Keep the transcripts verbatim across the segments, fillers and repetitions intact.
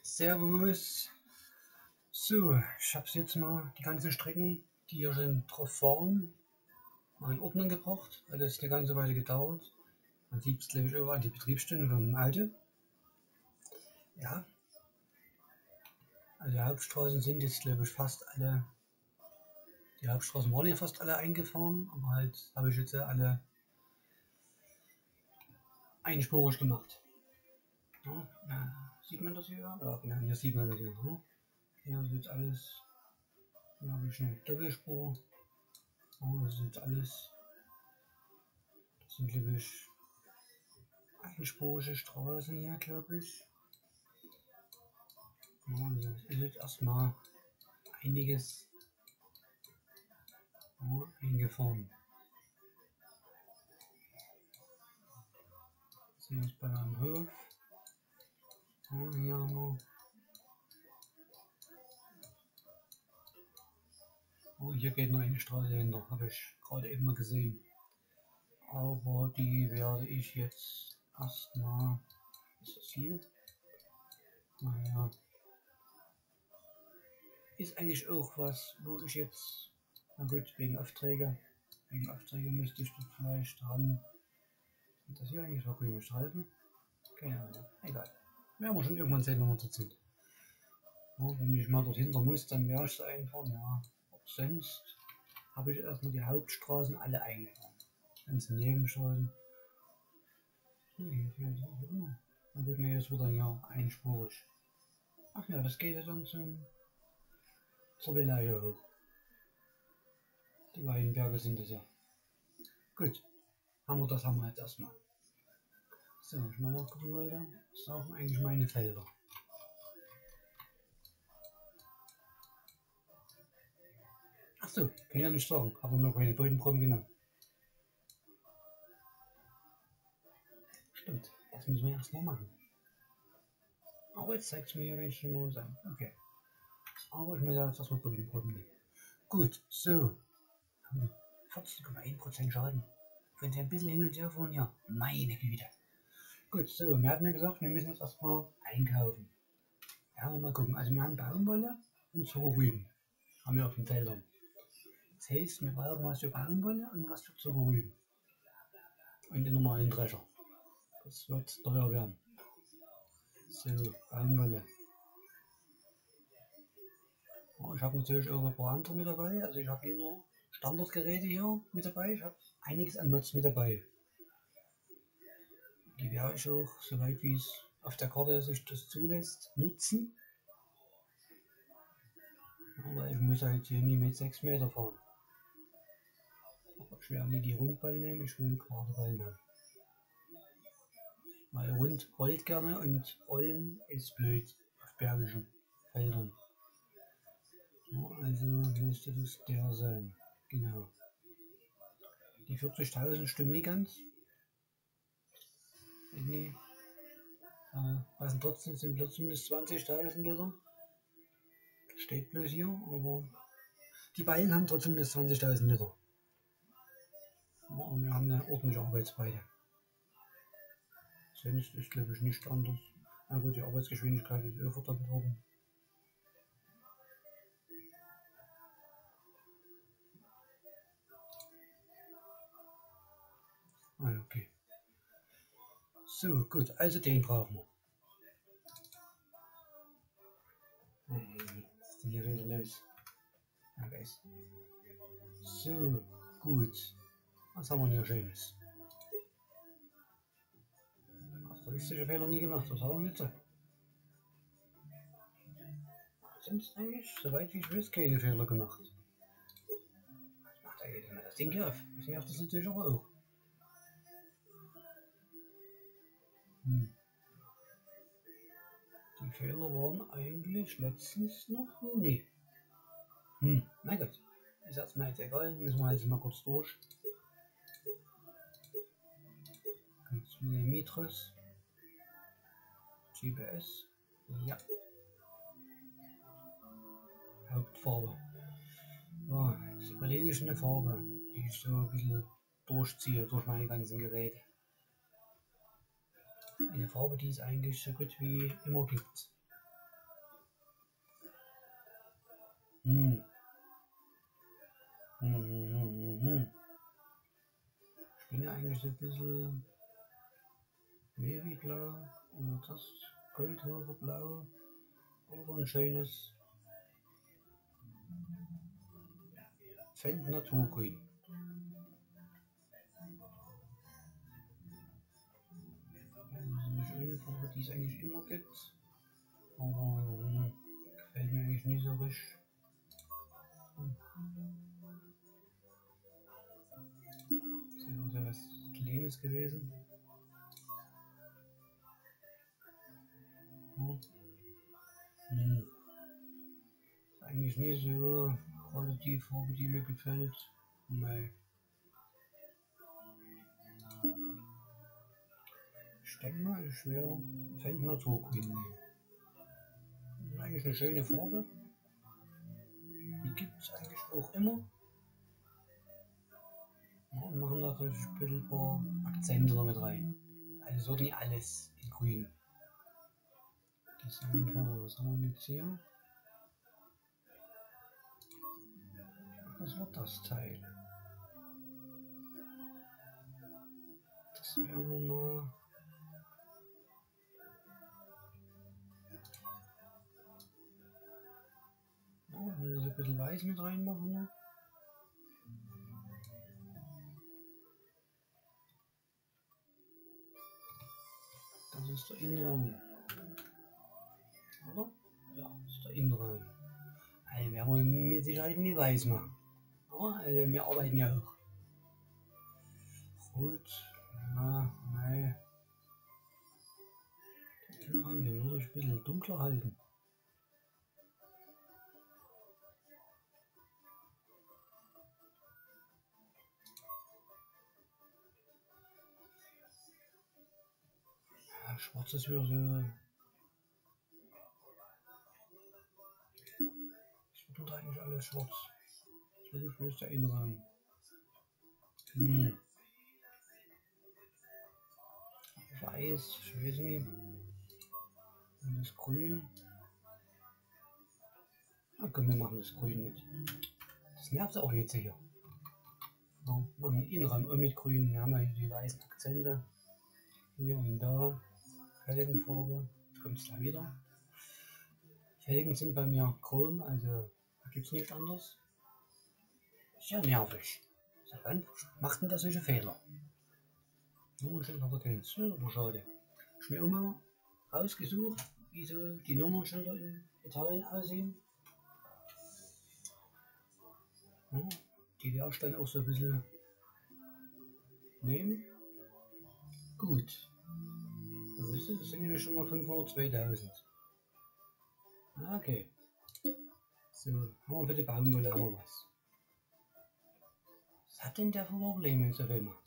Servus. So, ich habe jetzt mal die ganzen Strecken, die hier schon drauf fahren, mal in Ordnung gebracht, weil das eine ganze Weile gedauert. Man sieht es, glaube ich, auch an die Betriebsstunden vom Auto. Ja. Also die Hauptstraßen sind jetzt, glaube ich, fast alle, die Hauptstraßen waren ja fast alle eingefahren, aber halt habe ich jetzt alle einspurig gemacht. Ja, ja, sieht man das hier? Ja, genau, hier sieht man das hier. Ne? Hier ist jetzt alles, hier habe ich eine Doppelspur. Oh, das ist jetzt alles, das sind, glaube ich, einspurige Straßen hier, glaube ich. Ja, also ist jetzt erstmal einiges ja, eingefahren. Das ist jetzt bei meinem Hof. Ja, hier haben wir. Oh, hier geht noch eine Straße hinter, habe ich gerade eben noch gesehen. Aber die werde ich jetzt erstmal. Ist das hier? Naja. Ist eigentlich auch was, wo ich jetzt. Na gut, wegen Aufträge. Wegen Aufträge müsste ich dort vielleicht dran. Sind das hier eigentlich noch grüne Streifen? Keine Ahnung. Egal. Werden wir schon irgendwann sehen, wenn wir dort sind. Ja, wenn ich mal dort hinter muss, dann werde ich es einfahren. Ja. Aber sonst habe ich erstmal die Hauptstraßen alle eingefahren. Ganze Nebenstraßen. Nee, hier fehlt hier immer. Na gut, nee, das wird dann ja einspurig. Ach ja, das geht ja dann zum zur Villa hier hoch. Die Weinberge sind das ja. Gut, haben wir das haben wir jetzt erstmal. So, ich mal nachgucken wollte. Das sind eigentlich meine Felder. Achso, kann ich ja nicht sagen, habe noch keine Bodenproben genommen. Stimmt, das müssen wir erstmal machen. Aber jetzt zeigt es mir, wenn ich schon mal sagen. Okay. Aber ich muss ja jetzt erstmal Bodenproben nehmen. Gut, so. vierzig Komma eins Prozent Schaden. Wenn Sie ein bisschen hin und her fahren, ja, meine Güte. Gut, so, wir hatten ja gesagt, wir müssen jetzt erstmal einkaufen. Ja, mal gucken. Also wir haben Baumwolle und Zuckerrüben. Haben wir auf den Feldern. Das heißt, wir brauchen was für Baumwolle und was für Zuckerrüben. Und den normalen Drescher. Das wird teuer werden. So, Baumwolle. Ja, ich habe natürlich auch ein paar andere mit dabei. Also ich habe hier nur Standardgeräte hier mit dabei. Ich habe einiges an Mods mit dabei. Die werde ich auch, soweit wie es auf der Karte sich das zulässt, nutzen. Aber ich muss halt hier nie mit sechs Meter fahren. Aber ich werde nie die Rundball nehmen, ich will gerade Ball nehmen. Weil rund rollt gerne und rollen ist blöd auf bergischen Feldern. Ja, also müsste das der sein. Genau. Die vierzigtausend stimmen nicht ganz. Nee. Äh, passen trotzdem, sind zumindest zwanzigtausend Liter. Steht bloß hier, aber die Ballen haben trotzdem das zwanzigtausend Liter. Ja, und wir haben eine ordentliche Arbeitsbreite. Sonst ist, glaube ich, nicht anders. Na gut, die Arbeitsgeschwindigkeit ist auch verdoppelt worden. Ah, okay. So, gut, also den brauchen wir. Hm, was ist denn hier wieder los? Ja, weiß. So, gut. Was haben wir hier Schönes? Statistische Fehler nie gemacht, was haben wir jetzt? Sonst eigentlich, soweit wie ich weiß, keine Fehler gemacht. Was macht er jetzt mal das Ding hier auf? Das nervt das natürlich aber auch. Hm. Die Fehler waren eigentlich letztens noch nie. Hm, na gut. Ist erstmal jetzt egal, müssen wir jetzt mal kurz durch. Jetzt mit dem Mitros. G P S. Ja. Hauptfarbe. Ja, jetzt überlege ich eine Farbe, die ich so ein bisschen durchziehe durch meine ganzen Geräte. Eine Farbe, die es eigentlich so gut wie immer gibt. Hm. Hm, hm, hm, hm. Ich bin ja eigentlich so ein bisschen Navy-Blau oder das Goldhofer-Blau oder ein schönes Fendt Naturgrün. Eine schöne Farbe, die es eigentlich immer gibt, aber hm, gefällt mir eigentlich nie so richtig. Hm. Das ist auch so was Kleines gewesen. Hm. Hm. Ist eigentlich nie so gerade die Farbe, die mir gefällt. Nein. Ich denke mal, ich werde Fendt Naturgrün nehmen. Das ist eigentlich eine schöne Farbe. Die gibt es eigentlich auch immer. Ja, und machen da natürlich ein bisschen ein paar Akzente noch mit rein. Also es wird nicht alles in grün. Design vor, was haben wir jetzt hier? Was wird das Teil? Das werden wir mal. Ja, wenn wir so ein bisschen weiß mit reinmachen. Ne? Das ist der Innenraum. Oder? Ja, das ist der Innenraum. Also werden wir mit Sicherheit nie weiß machen. Aber also wir arbeiten ja auch. Gut. Ja, nein. Den Innenraum, den muss ich ein bisschen dunkler halten. Ja, schwarz ist wieder so. Es wird eigentlich alles schwarz. So ist der Innenraum. Hm. Weiß, ich weiß nicht. Und das Grün. Na komm, wir machen das Grün mit. Das nervt auch jetzt hier. Ja, machen den Innenraum auch mit Grün. Wir haben ja hier die weißen Akzente. Hier und da. Felgenfarbe. Jetzt kommt es da wieder. Felgen sind bei mir chrom, also da gibt es nichts anderes. Ist ja nervig. Seit wann macht denn der solche Fehler? Nummern hat er keins. Das ist aber schade. Ich habe mir auch mal rausgesucht, wie so die Nummernschilder in Italien aussehen. Ja, die werde ich dann auch so ein bisschen nehmen. Gut. Also das sind nämlich schon mal fünfhundert, zweitausend. Okay. So, haben wir für die Baumwolle haben wir was. Was hat denn der für Probleme jetzt auf einmal?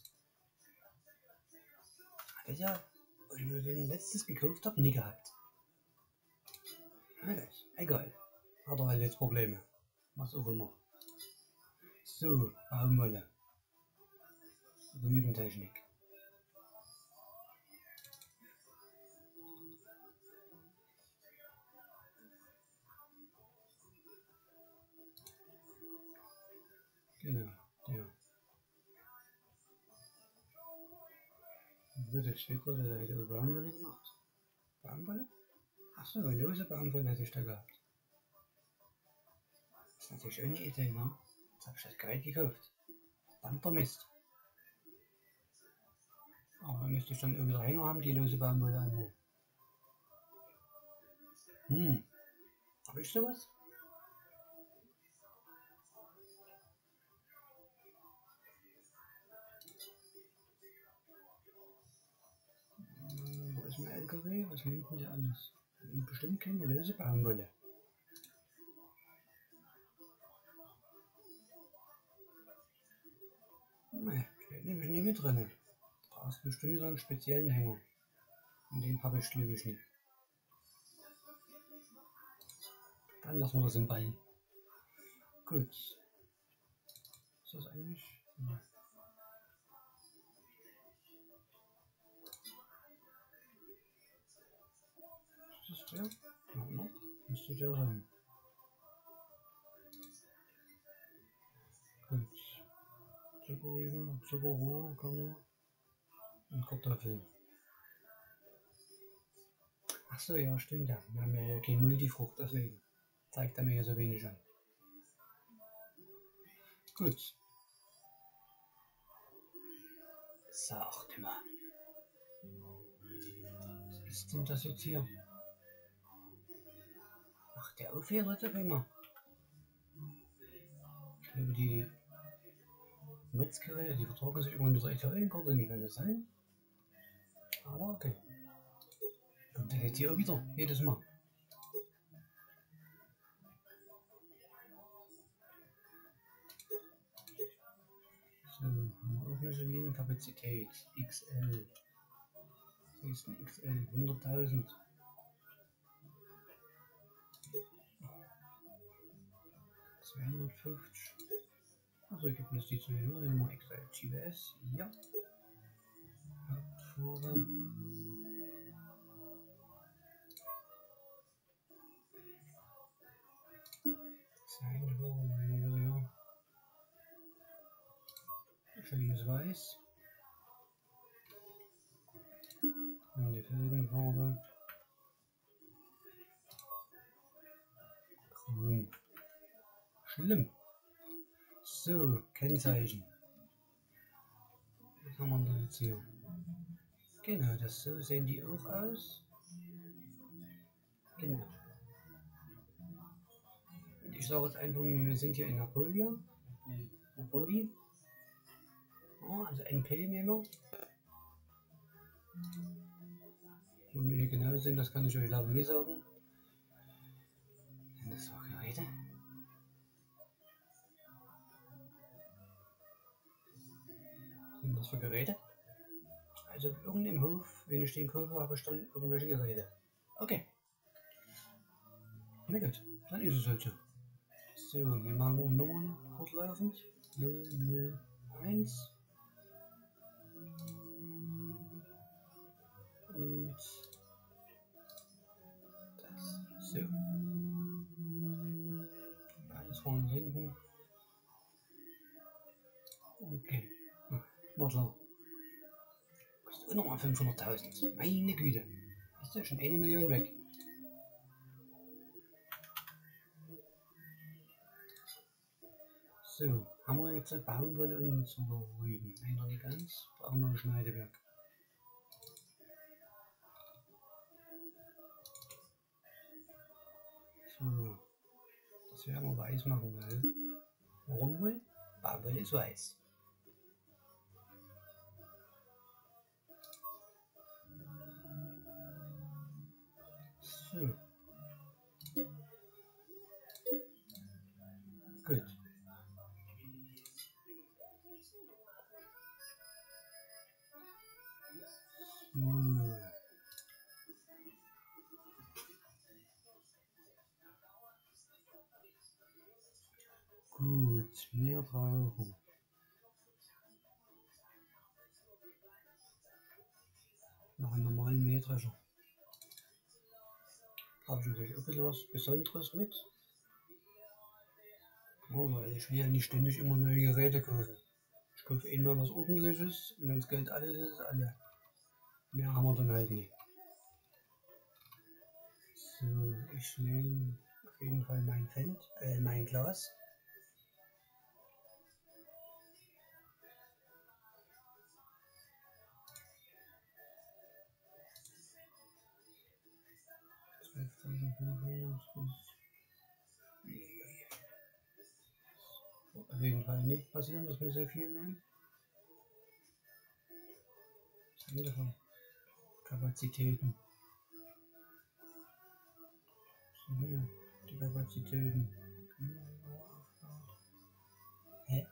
Hat er ja, als ich mir den letztes gekauft habe, nie gehabt. Okay, egal. Hat er halt jetzt Probleme. Was auch immer. So, Baumwolle. Rübentechnik. Genau, der. Gut, ich sehe gerade, da hätte er Baumwolle gemacht. Baumwolle? Achso, eine lose Baumwolle hätte ich da gehabt. Das ist natürlich auch eine Idee, ne? Jetzt habe ich das Gerät gekauft. Verdammter Mist. Aber dann müsste ich dann irgendwie Hänger haben, die lose Baumwolle annehmen. Hm. Habe ich sowas? Hm, wo ist mein L K W? Was nimmt denn der alles? Bestimmt keine lose Baumwolle. Ne, steht nämlich nie mit drin. Da brauchst du bestimmt wieder einen speziellen Hänger. Und den habe ich glaube ich nicht. Dann lassen wir das im Ballen. Gut. Ist das eigentlich? Ja. Ist das der? Ja, ne? Müsste der sein. Zuckerrüben, Zuckerrohr, Körner und Kartoffeln. Achso, ja, stimmt ja. Wir haben ja kein Multifrucht, deswegen zeigt er mir ja so wenig an. Gut. Sagt mal. Was ist denn das jetzt hier? Ach, der Aufhörer doch immer. Ich glaube, die Motzgeräte, die vertragen sich irgendwie mit der Italienkarte, nicht kann das sein? Aber okay. Kommt der jetzt hier auch wieder, jedes Mal. So, haben wir auch eine Kapazität. X L. Was ist denn X L? hunderttausend. zweihundertfünfzig. Also ich habe bloß die zwei Hörer, nehmen wir X L G P S. Ja. Hauptfarbe. Zeichenfarbe, ja, ja. Schönes Weiß. Und die Felgenfarbe. Grün. Schlimm. So, Kennzeichen. Was haben wir denn jetzt hier? Genau, das so sehen die auch aus. Genau. Und ich sage jetzt einfach, wir sind hier in Napoleon. Napoli. Oh, also N P nehmen wir. Wo wir hier genau sind, das kann ich euch leider nicht sagen. Sind das so Geräte? Sind das für Geräte? Also auf irgendeinem Hof, wenn ich den kaufe, habe ich dann irgendwelche Geräte. Okay. Na gut, dann ist es halt so. So, wir machen Nummern fortlaufend. null null eins. Und das. So. Eins vorne hinten. Okay. War klar. Kostet nochmal fünfhunderttausend. Meine Güte. Ist ja schon eine Million weg. So, haben wir jetzt Baumwolle und Zuckerrüben. Leider nicht ganz. Brauchen wir ein Schneidewerk. So, das werden wir weiß machen, weil. Warum wohl? Baumwolle ist weiß. So. Gut. So. Gut, wir brauchen noch einen normalen Mähdrescher. Habe ich natürlich auch ein bisschen was Besonderes mit. Oh, weil ich will ja nicht ständig immer neue Geräte kaufen. Ich kaufe einmal was Ordentliches und wenn das Geld alles ist, alle. Mehr haben wir dann halt nicht. So, ich nehme auf jeden Fall mein Fendt, äh, mein Glas. zwölftausendfünfhundert bis. Auf jeden Fall nicht passieren, dass wir so viel nehmen. Andere Kapazitäten. So, hier, die Kapazitäten. Hä?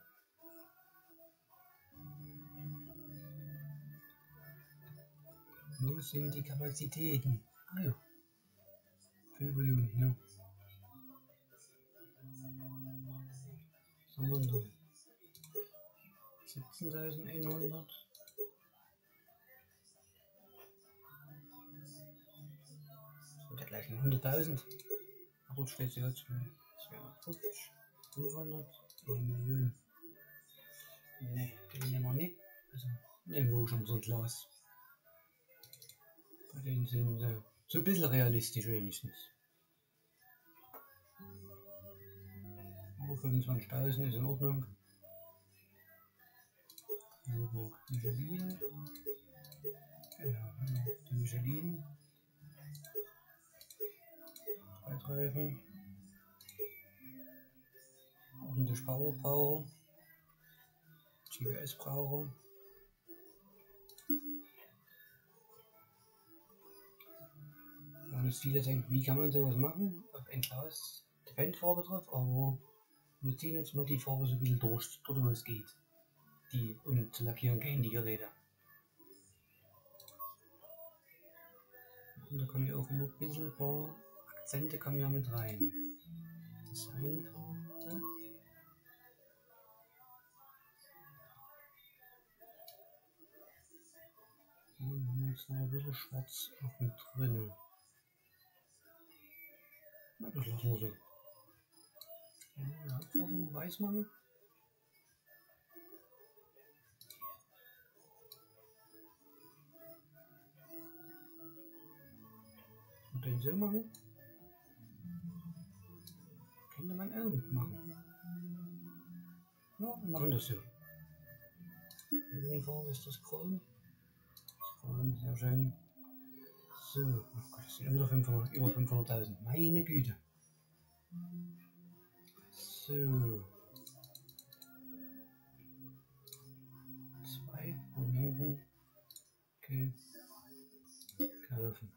Wo sind die Kapazitäten? Ah ja. Füllvolumen, ja. Was haben wir denn da? siebzehntausendeinhundert. Das wird gleich hunderttausend. Na gut, steht hier zweihundertfünfzig, fünfhundert, eine Million. Ne, den nehmen wir nicht. Also nehmen wir auch schon so ein Glas. Bei denen sind sie so ein bisschen realistisch wenigstens. Oh, fünfundzwanzigtausend ist in Ordnung. Hamburg Michelin. Genau, die Michelin. Breitreifen. Ordentlich Powerbraucher. G P S-Braucher. Und jetzt viele denken, wie kann man sowas machen? Auf ein Glas die Bandfarbe drauf, aber wir ziehen jetzt mal die Farbe so ein bisschen durch, dort wo es geht. Die, um zu lackieren gehen die Geräte. Und da kommen ja auch immer ein bisschen ein paar Akzente kommen ja mit rein. Das einfach das. Und dann haben wir jetzt noch ein bisschen schwarz auch mit drin. Na, das lassen wir so. Ja, Farben weiß machen. Und den so machen. Könnte man auch machen. Ja, wir machen das so. Welche Farbe ist das Chrom? Das Chrom, sehr schön. So, oh Gott, das sind über fünfhundert, über fünfhunderttausend. Meine Güte. So. Zwei von hinten kaufen.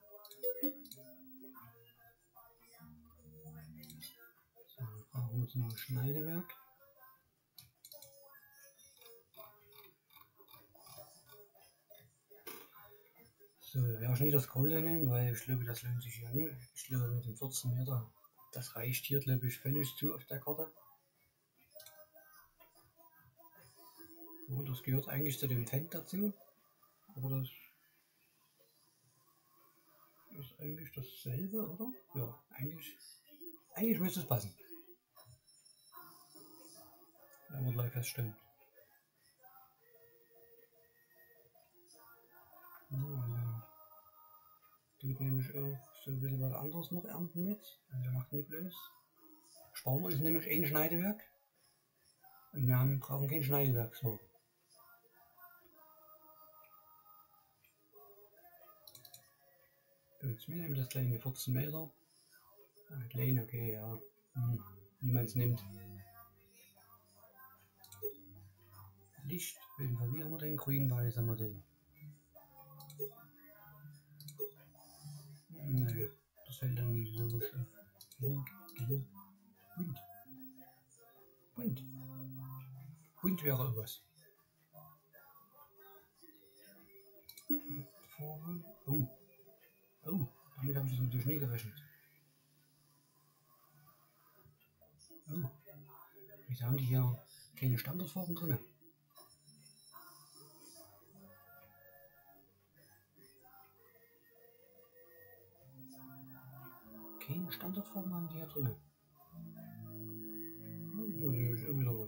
So, dann brauchen wir jetzt noch ein Schneidewerk. So, wir werden nicht das große nehmen, weil ich glaube, das lohnt sich hier nicht. Ich glaube, mit dem vierzehn Meter, das reicht hier, glaube ich, völlig zu auf der Karte. Oh, das gehört eigentlich zu dem Fendt dazu, aber das ist eigentlich dasselbe, oder? Ja, eigentlich, eigentlich müsste es passen. Wenn wir gleich feststellen. Oh, ja. Tut nämlich auch so ein bisschen was anderes noch ernten mit. Also macht nicht bloß. Sparen wir uns nämlich ein Schneidewerk. Und wir haben, brauchen kein Schneidewerkswagen. So, jetzt nehmen wir das kleine vierzehn Meter. Ah, klein, okay, ja. Hm, wie man es nimmt. Licht, welchen Farbe haben wir den? Grün-Weiß haben wir den. Naja, das fällt dann nicht so gut auf. Bunt. Bunt. Bunt wäre auch was. Farbe. Oh. Oh, damit habe ich das natürlich nie gerechnet. Oh. Wieso haben die hier keine Standardfarben drin? Keine Standardfarben haben die hier drin. Das ist natürlich auch wieder was.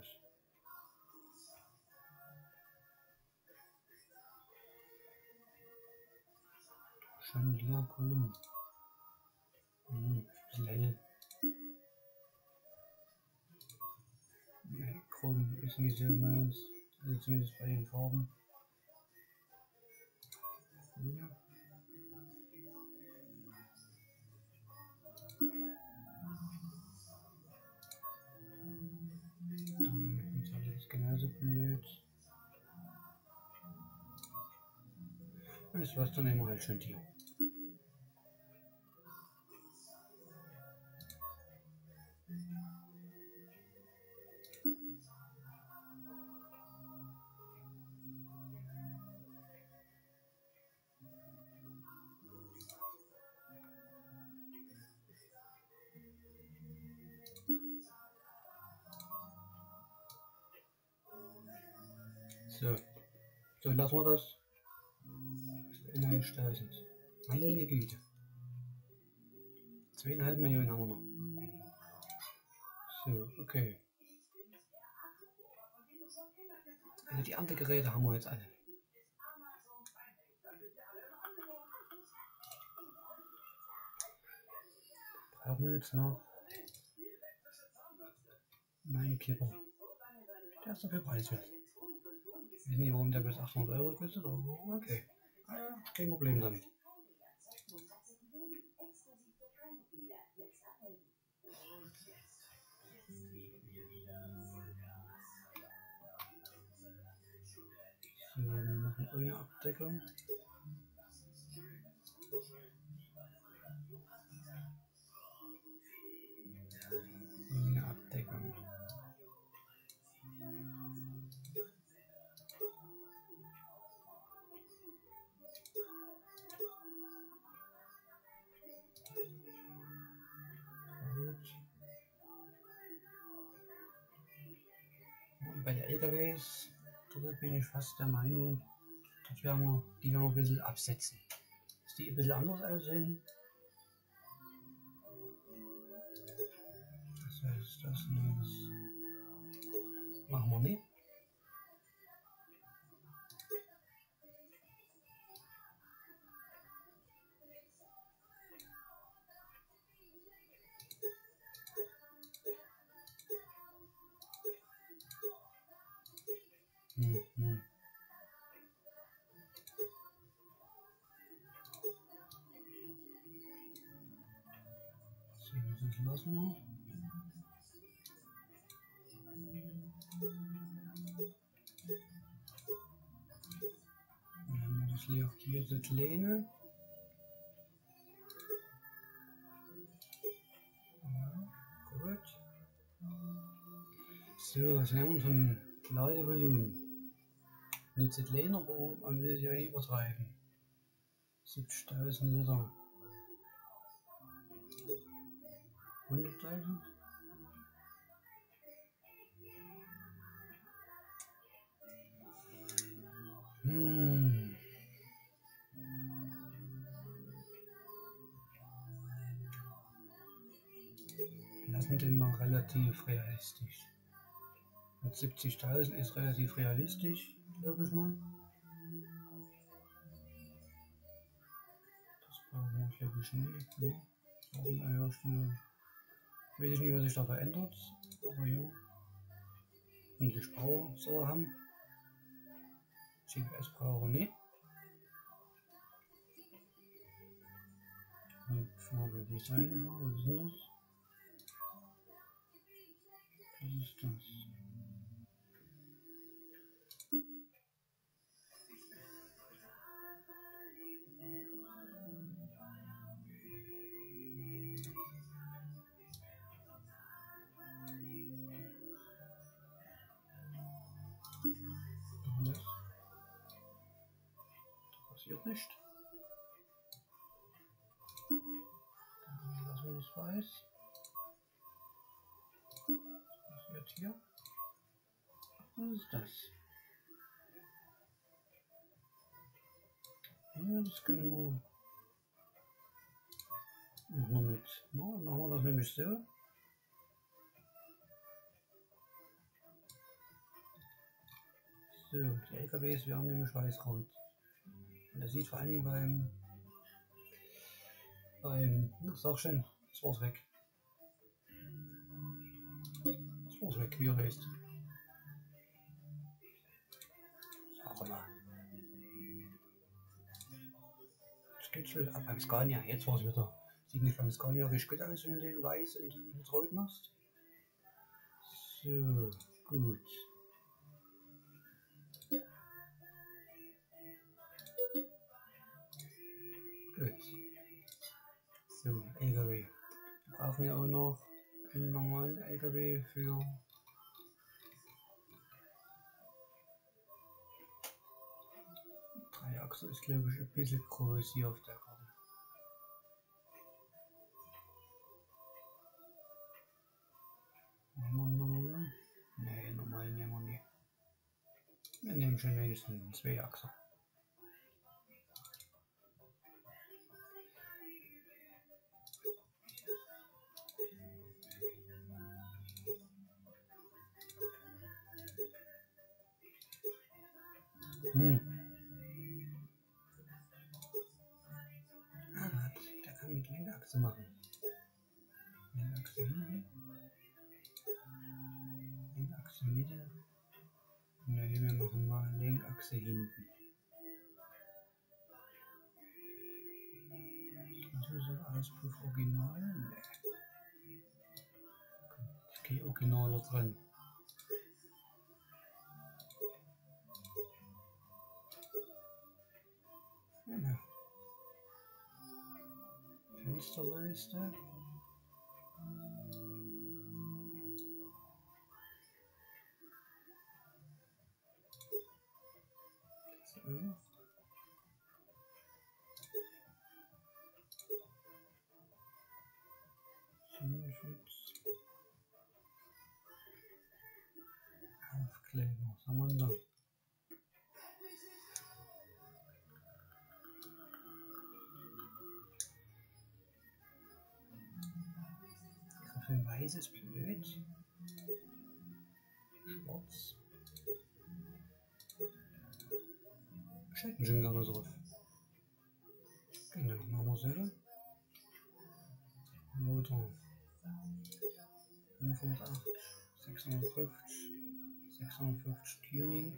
Chandelier-Grün. Hm, ein bisschen hell. Nee, Chrom ist nicht so meins. Also zumindest bei den Farben. Ja. Jetzt habe ich das genauso blöd. Weißt du was, dann nehmen wir halt schon die. So, so lassen wir das. neunzigtausend. Meine Güte. Zweieinhalb Millionen haben wir noch. So, okay. Also die anderen Geräte haben wir jetzt alle. Brauchen wir jetzt noch meinen Kipper. Der ist dafür preiswert. Ich weiß nicht, warum der bis achthundert Euro kostet, aber okay. Ah, kein Problem damit. So, wir machen ohne Abdeckung. Ohne Abdeckung. Gut. Und bei den L K Ws, da bin ich fast der Meinung, das werden wir, die werden wir ein bisschen absetzen. Dass die ein bisschen anders aussehen. Das heißt, das, ne, das machen wir nicht. Hm, hm. So, das lassen wir. Dann haben wir das lackierte Lehne. Ja, gut. So, jetzt nehmen wir von Ladevolumen. Nicht das Lehne, aber man will es ja nicht übertreiben. siebzigtausend Liter. hunderttausend? Hm. Lassen den mal relativ realistisch. Mit siebzigtausend ist relativ realistisch, glaube ich mal. Das brauchen wir, glaube ich, nicht. Ne? Ja, ich weiß nicht, was sich da verändert, aber ja. Und die Power soll er haben. G P S brauchen wir nicht. Farbe Design, was ist denn das? Was ist das? Das passiert nicht. Dann lassen wir das weiß. Was passiert hier? Was ist das? Ja, das können wir noch mit. Na, machen wir das nämlich so. So, die L K Ws werden nämlich weiß-rot. Und das sieht vor allen Dingen beim, beim, das sag schon, das war's weg. Das war's weg, wie er heißt. Sag mal. Jetzt geht's schon ab beim Scania, jetzt war's wieder. Sieht nicht beim Scania richtig gut aus, wenn du den weiß und dann mit rot machst. So, gut. Gut. So, L K W. Wir brauchen ja auch noch einen normalen L K W für drei Achse ist, glaube ich, ein bisschen groß hier auf der Karte. Nehmen wir normal? Ne, normal nehmen wir nicht. Wir nehmen schon wenigstens zwei Achse. Lenkachse machen. Lenkachse hinten. Lenkachse Mitte. Ne, wir machen mal Lenkachse hinten. Das ist alles Proof Original. Ne. Es geht Originaler dran. Genau. Fensterleiste. So. Sonnenschutz. Aufkleber. Was haben wir da? Für weißes blöd. Schwarz. Ich hätte schon gerne drauf. Genau, machen wir so. Motor. fünfhundertacht, sechshundertfünfzig, sechshundertfünfzig Tuning.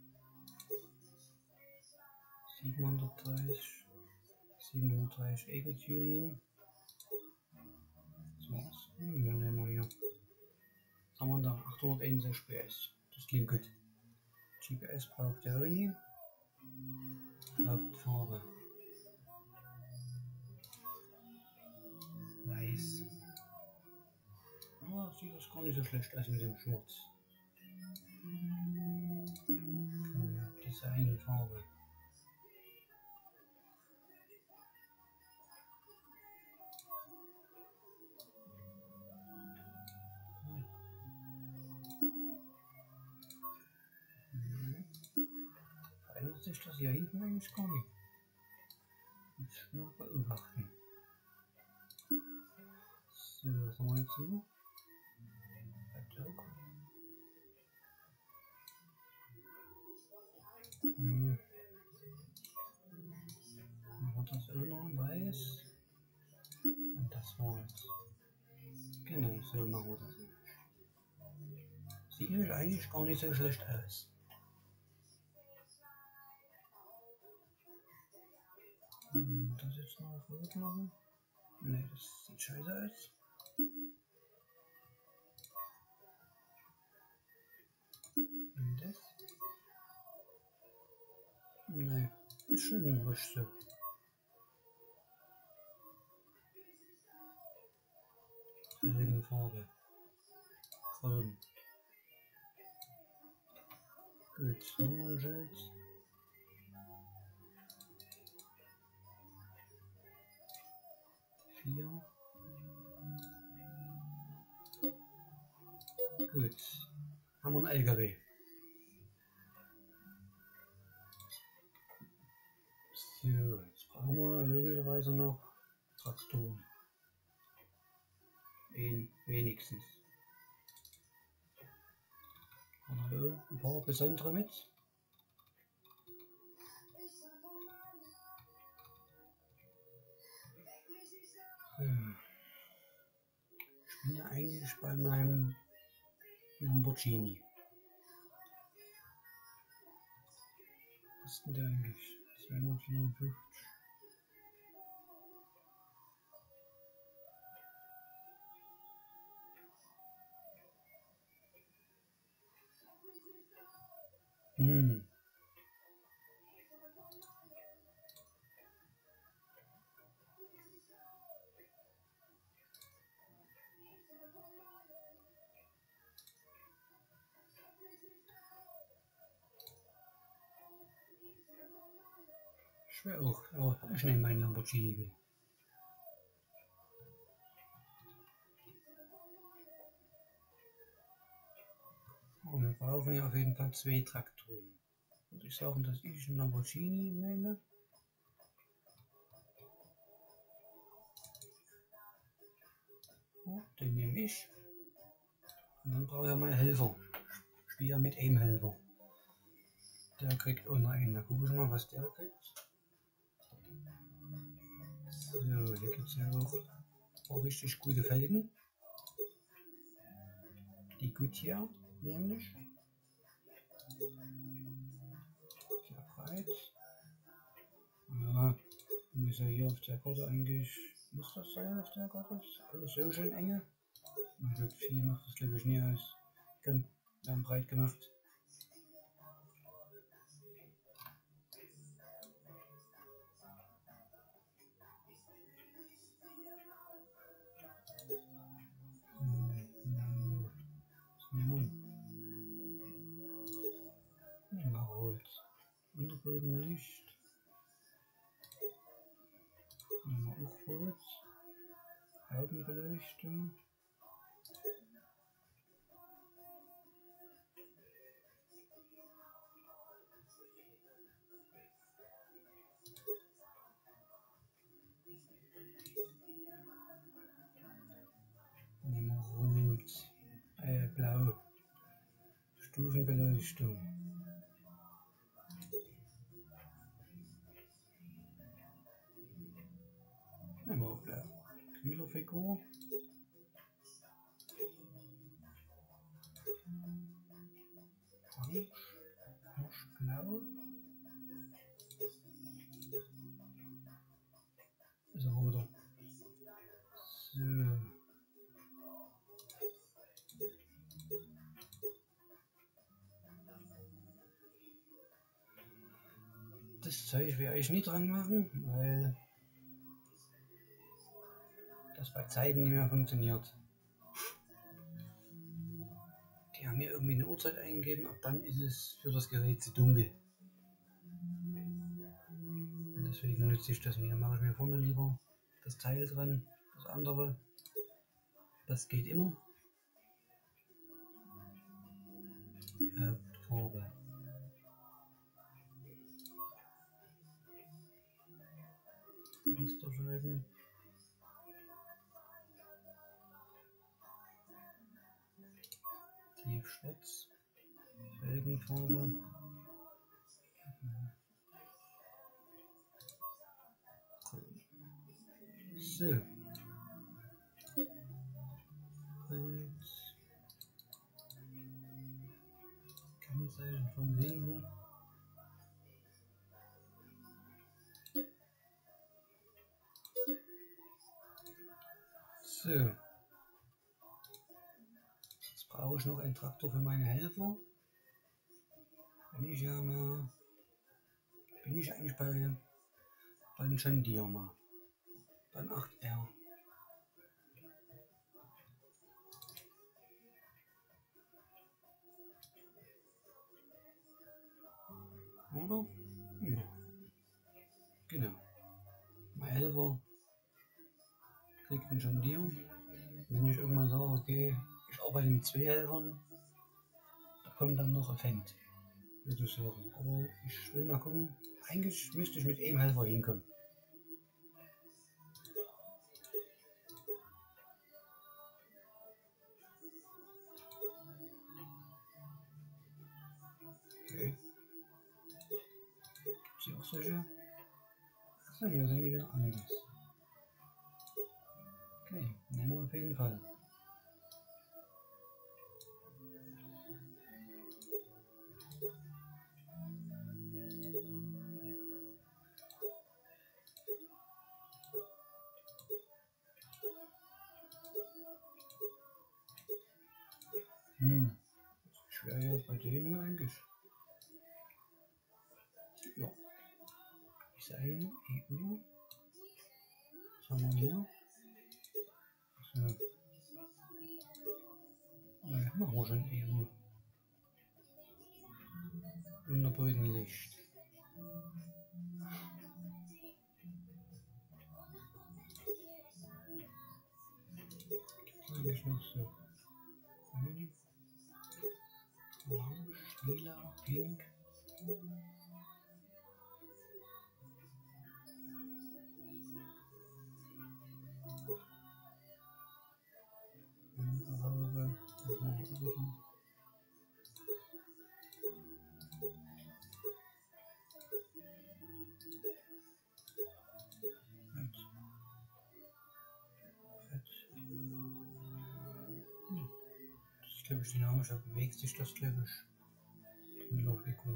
siebenhundertdreißig, siebenhundertdreißig Eco Tuning. So was. Hm, dann nehmen wir hier. Was haben wir da? achthunderteinundsechzig P S. Das klingt gut. G P S braucht der auch nie. Hauptfarbe. Weiß. Ah, sieht das gar nicht so schlecht aus mit dem Schwarz. Designfarbe. Verändert sich das hier hinten eigentlich gar nicht. Muss ich nur beobachten. So, was haben wir jetzt hier? Hm. Machen wir das auch noch weiß. Und das war's. Genau, so machen wir das nämlich. Sieht nämlich eigentlich gar nicht so schlecht aus. Hm, das jetzt noch rot machen? Ne, das sieht scheiße aus. Und das? Ne, ist schon richtig so. Regenfarbe. Chrom. Gut, Nummernschild. vier. Gut. Haben wir einen L K W. So, jetzt brauchen wir logischerweise noch Traktoren. Ein, wenigstens. Also ein paar besondere mit. Hm. Ich bin ja eigentlich bei meinem Lamborghini. Was ist denn der eigentlich? zweihundertvierundfünfzig. Hm. Ich will auch, aber ich nehme meinen Lamborghini wieder. Und wir brauchen ja auf jeden Fall zwei Traktoren. Würde ich sagen, dass ich einen Lamborghini nehme. Ja, den nehme ich. Und dann brauche ich meinen Helfer. Ich spiele ja mit einem Helfer. Der kriegt auch noch einen. Da gucke ich mal, was der kriegt. So, hier gibt es ja auch, auch richtig gute Felgen. Die Goodyear nämlich. Sehr breit. Ja, muss ja hier auf der Karte eigentlich, muss das sein auf der Karte? Ist alles so schön enge. Na gut, viel macht das glaube ich nie aus. Komm, wir haben breit gemacht. Immer rot. Unterbodenlicht. Immer auch rot. Augenbeleuchtung. Immer rot. Äh, blau. Stufenbeleuchtung. Immer blau. Kühlerfigur. Orange. Orange-blau. Ist er roter. So. Das Zeug werde ich nicht dran machen, weil das bei Zeiten nicht mehr funktioniert. Die haben mir irgendwie eine Uhrzeit eingegeben, ab dann ist es für das Gerät zu dunkel. Und deswegen nutze ich das nicht. Dann mache ich mir vorne lieber das Teil dran, das andere. Das geht immer. Hauptfarbe. Fensterscheiben. Tiefschwarz. Felgenfarbe. Grün. So. Und Kennzeichen von hinten. So. Jetzt brauche ich noch einen Traktor für meine Helfer. Bin ich ja mal. Bin ich eigentlich bei beim John Deere mal. Beim acht R. Oder? Ja. Genau. Mein Helfer kriegt einen John Deere. Wenn ich irgendwann sage, okay, ich arbeite mit zwei Helfern, da kommt dann noch ein Fendt, würde ich sagen. Aber ich will mal gucken, eigentlich müsste ich mit einem Helfer hinkommen. Okay. Gibt es hier auch solche? Achso, hier sind die wieder anders. Okay, nehmen wir auf jeden Fall. Hm, schwer ja bei denen hier eigentlich. Ja. Ist ein E U. Was haben wir hier? So. Naja, machen wir schon E U. Unterbodenlicht. Eigentlich noch so. Grün, orange, lila, pink. Farbe. glaube ich, dynamischer bewegt sich das, glaube ich. Die Miller-Figur.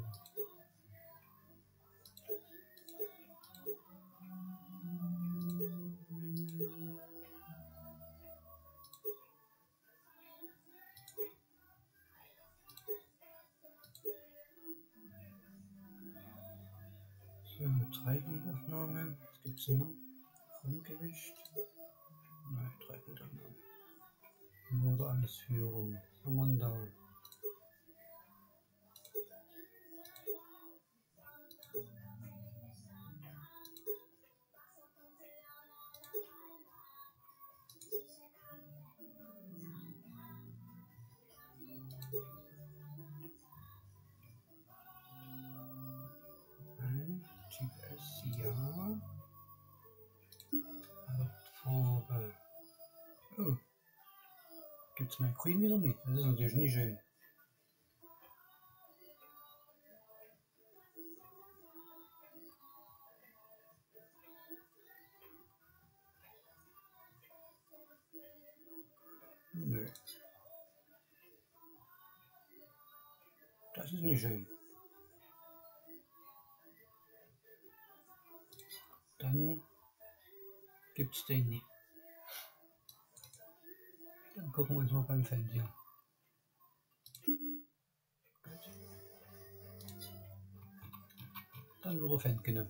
So, Dreipunktaufnahme. Was gibt es noch? Grundgewicht. Nein, Dreipunktaufnahme. Motorausführung. Haben wir da? G P S, ja. Hauptfarbe. Oh. Gibt es mein Grün wieder nicht? Das ist natürlich nicht schön. Nö. Das ist nicht schön. Dann gibt es den nicht. Dann gucken wir uns mal beim Fernseher. Dann wird er Fan genommen.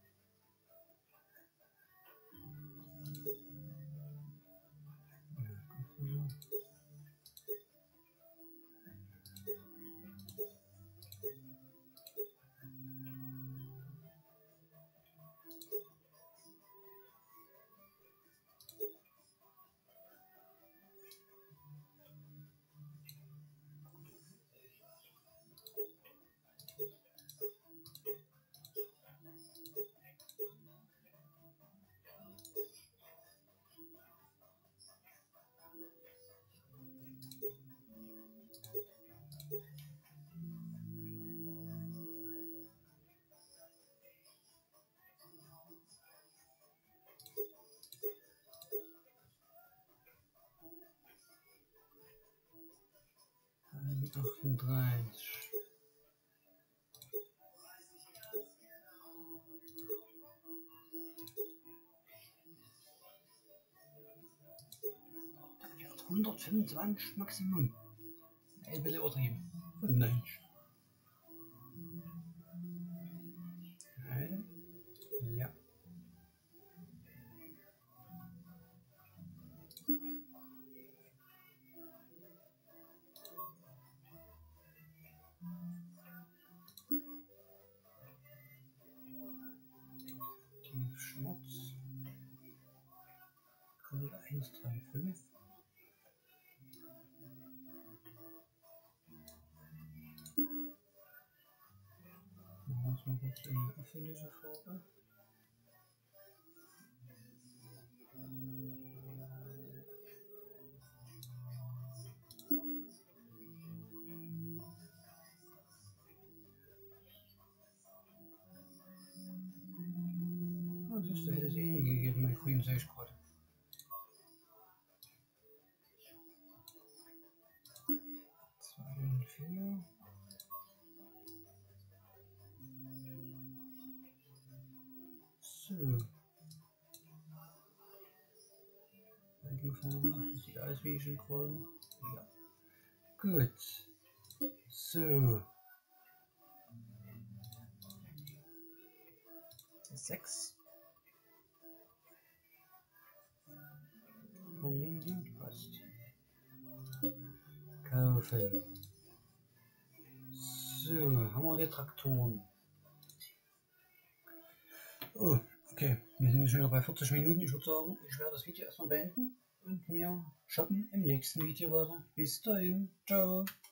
achtunddreißig. hundertfünfundzwanzig Maximum. Ein bisschen übertrieben. fünfundneunzig. Ja. Tiefschwarz. Grill eins drei fünf. Machen wir mal kurz eine öffentliche Farbe. Ah, siehst du, hätte es eh nie gegeben, mein Grün sehe ich gerade. zwei und vier. So. Farbe. Das sieht aus wie schon gerade. Ja. Gut. So. sechs. Passt. Kaufen. So, haben wir die Traktoren. Oh, okay. Wir sind schon wieder bei vierzig Minuten. Ich würde sagen, ich werde das Video erstmal beenden und mir shoppen im nächsten Video weiter. Bis dahin. Ciao.